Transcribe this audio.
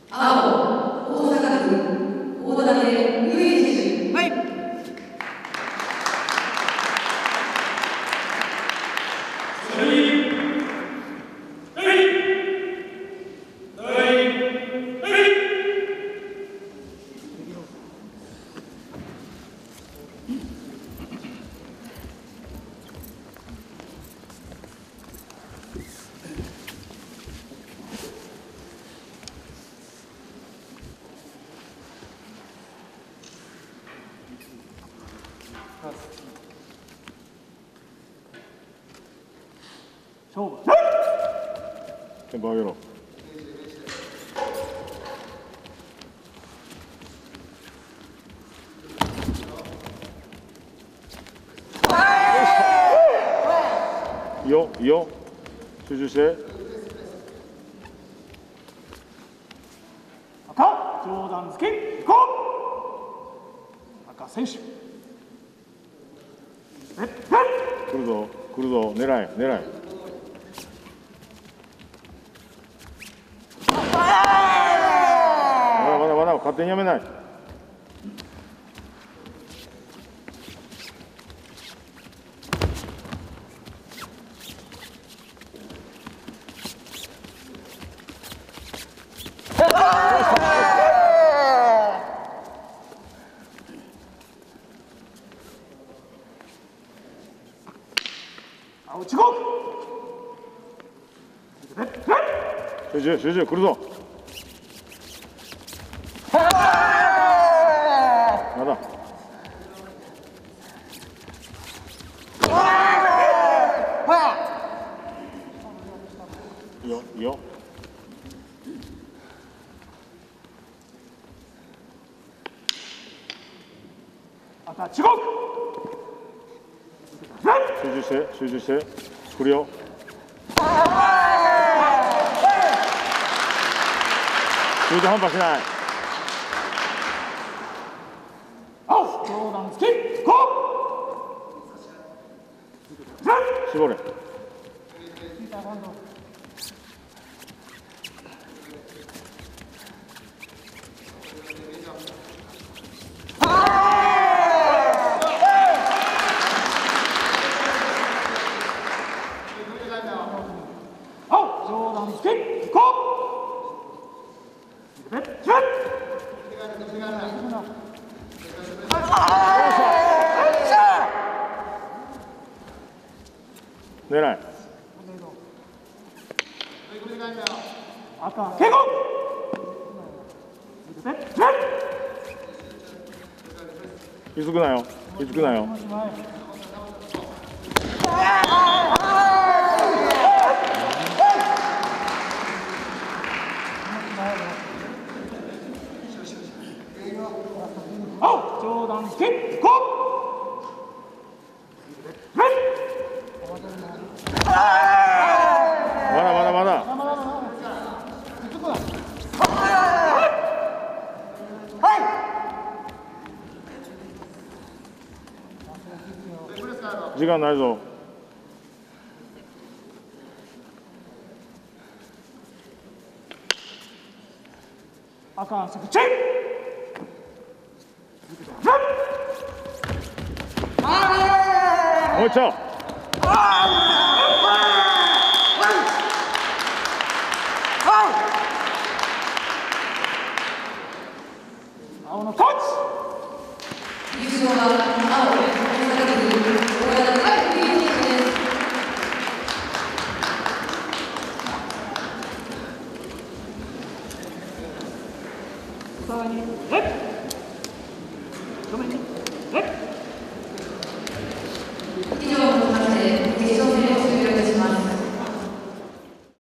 青、大阪府大館雄一選手。はい。 勝負。 テンポ上げろ。いいよ、いいよ。集中して。 赤、上段突き、行こう。赤選手。 来るぞ、来るぞ、狙い、狙い。まだ、勝手にやめない。 青地獄。 集中、来るぞ。まだ。いいよ、いいよ。 赤地獄。 集中して。来るよ。中途半端しない。 青、上段突き、ゴー。 絞れ。 青、上段突き、ゴー。 狙い。 赤、警告。 気づくなよ。気づくなよ。 青、上段突き、ゴー。 まだ。時間ないぞ。 赤、セクチェ。 もう一丁。 青のコーチ。 優勝は青、大阪府大館雄一選手です。 側に、正面に、